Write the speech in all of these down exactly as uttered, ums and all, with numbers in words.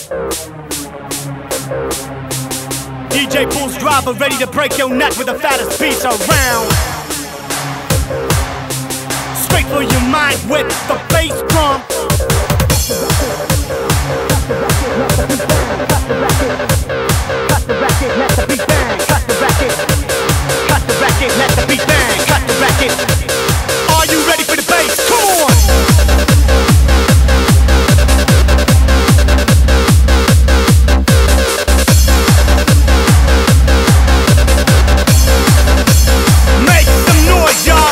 D J Bulls Driver, ready to break your neck with the fattest beats around. Straight for your mind with the bass drum. Cut the racket, let the beat bang. Cut the racket, cut the racket, let the beat bang. Cut the racket. Are you ready for the bass? Come on. Make some noise, y'all.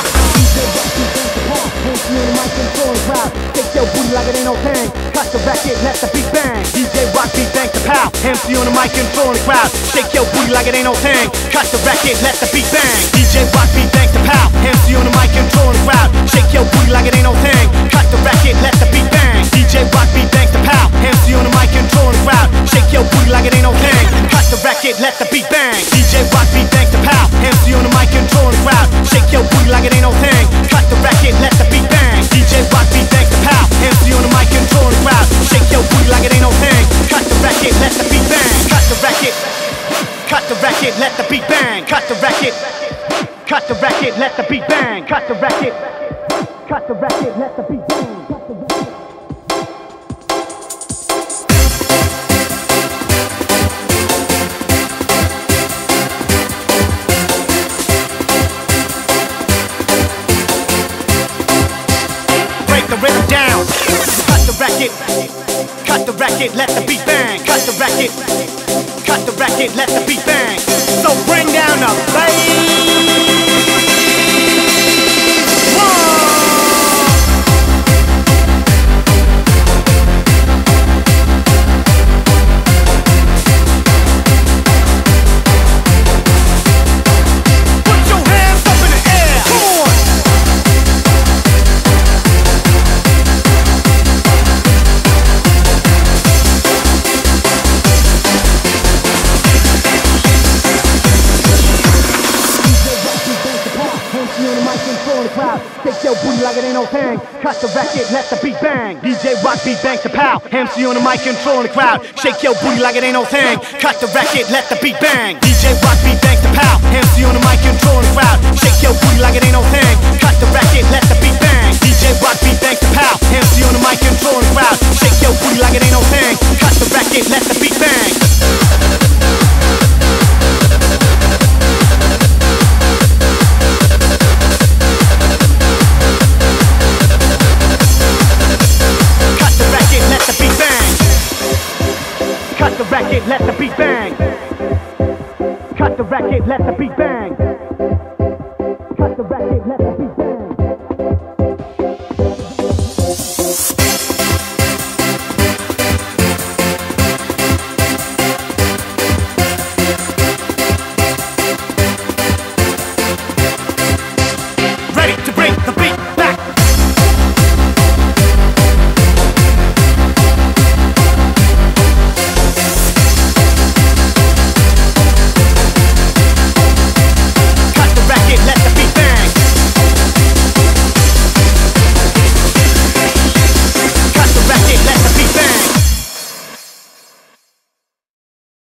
Shake your booty like it ain't no thing. Cut the racket, let the beat bang. D J Rock beat bang to pow. M C on the mic controlling the crowd. Shake your booty like it ain't no thing. Cut the racket, let the beat bang. D J Rock beat bang to pow. M C on the mic controlling the crowd. Shake your booty like it ain't no thing. Cut the racket, let the beat bang. D J Rock beat bang to pow. M C on the mic controlling the crowd. Shake your booty like it ain't no thing. Cut the racket, let the beat bang. D J Rock beat bang to pow. M C on the mic controlling the crowd. Shake your booty like it ain't no thing. Cut the racket, let the beat bang. D J Rock beat bang to pow. M C on the mic controlling the crowd. Shake your booty like it ain't no thing. Cut the racket, let the beat bang. Cut the racket. Cut the racket, let the beat bang. Cut the racket. Cut the racket, let the beat bang. Cut the racket. Cut the racket, let the beat bang. Break the rhythm down. Cut the racket. Cut the racket, let the beat bang. Cut the racket. Cut the racket, let the beat bang. So bring down the bass. Shake your booty like it ain't no thing. Cut the racket, let the beat bang. D J Rock beat bang to pow. M C on the mic controlling the crowd. Shake your booty like it ain't no thing. Cut the racket, let the beat bang. D J Rock beat bang to pow. M C on the mic controlling the crowd. Shake your booty like it ain't no thing. Cut the racket, let the beat bang. D J Rock beat bang to pow. M C on the mic controlling the crowd. Shake your booty like it ain't no thing. Cut the racket, let the beat bang. Cut the racket, let the beat bang. Cut the racket, let the beat bang.